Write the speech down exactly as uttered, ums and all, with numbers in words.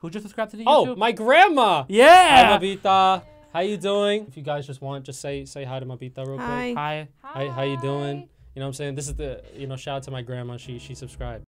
Who just subscribed to the Oh, YouTube? my grandma. Yeah. Hi, Mabita. How you doing? If you guys just want, just say say hi to Mabita real Hi. quick. Hi. Hi, how you doing? You know what I'm saying? This is the, you know, shout out to my grandma. She she subscribed.